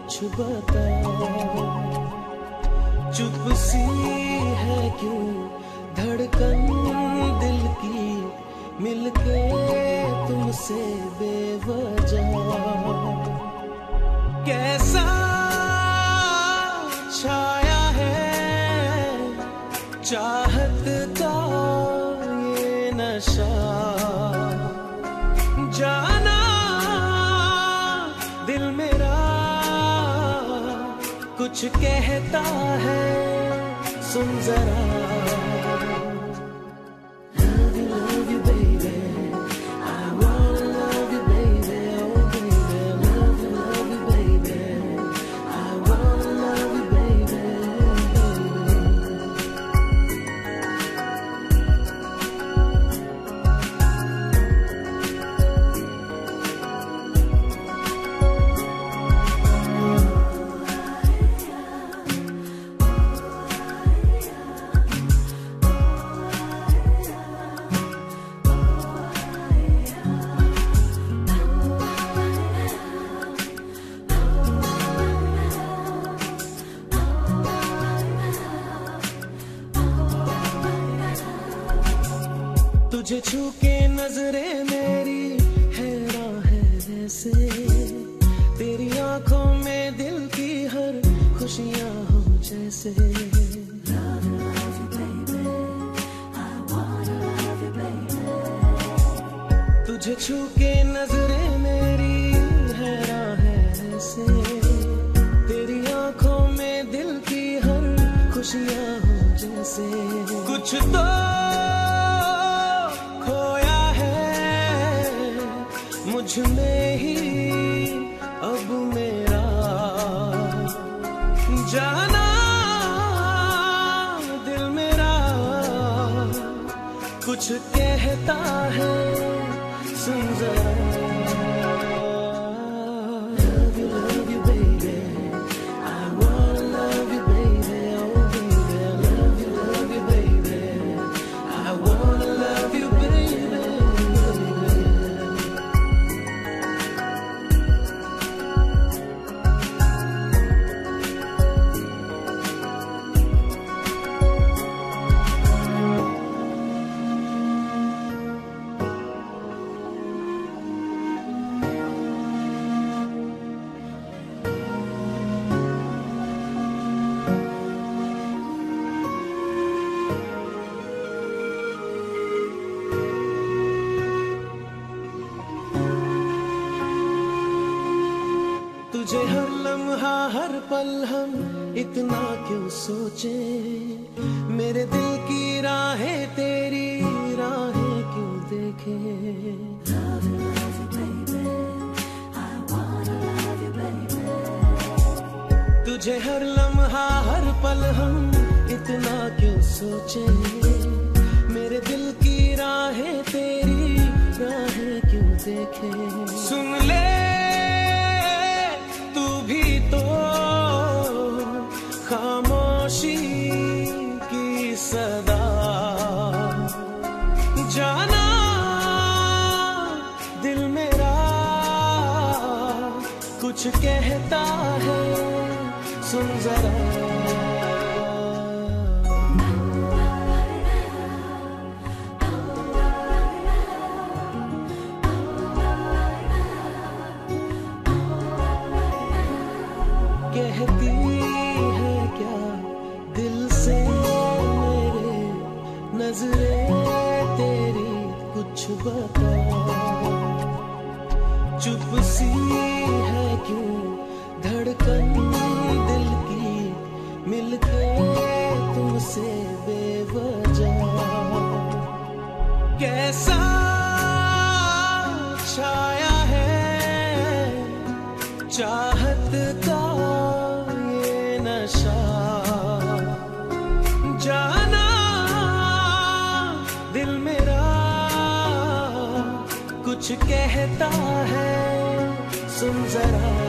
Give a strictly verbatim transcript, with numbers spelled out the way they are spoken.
कुछ बता। चुप सी है क्यों धड़कन दिल की, मिलके तुमसे बेवजह। कैसा छाया है चाहत का ये नशा, जाना दिल मेरा कुछ कहता है, सुन जरा। तुझे छू के नजरे मेरी हैरान है वैसे, तेरी आंखों में दिल की हर खुशियां हो जैसे। तुझे छू के नजरे मेरी हैरान है वैसे, तेरी आंखों में दिल की हर खुशियां हो जैसे। कुछ तो मुझ में ही अब मेरा, जाना दिल मेरा कुछ कहता है, सुन जरा। तुझे हर लम्हा हर पल हम इतना क्यों सोचे, मेरे दिल की राहें तेरी राहें क्यों देखे। तुझे हर लम्हा हर पल हम इतना क्यों सोचे, मेरे दिल की राहें तेरी राहें क्यों देखे। सुन ले खामोशी की सदा, जाना दिल मेरा कुछ कहता है, सुन जरा। कहती है क्या दिल से मेरे, नजरें तेरी कुछ बता। चुप सी है क्यों धड़कन दिल की, मिलके तुमसे बेवजह। कैसा छाया है चाहत का ये नशा, जाना दिल मेरा कुछ कहता है, सुन जरा।